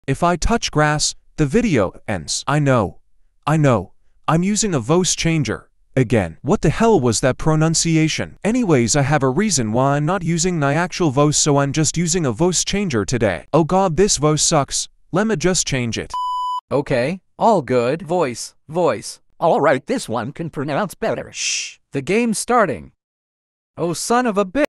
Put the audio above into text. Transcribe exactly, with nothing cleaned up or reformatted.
If I touch grass, the video ends. I know. I know. I'm using a voice changer. Again, what the hell was that pronunciation? Anyways, I have a reason why I'm not using my actual voice, so I'm just using a voice changer today. Oh god, this voice sucks. Let me just change it. Okay, all good. Voice, voice. Alright, this one can pronounce better. Shh. The game's starting. Oh son of a bitch.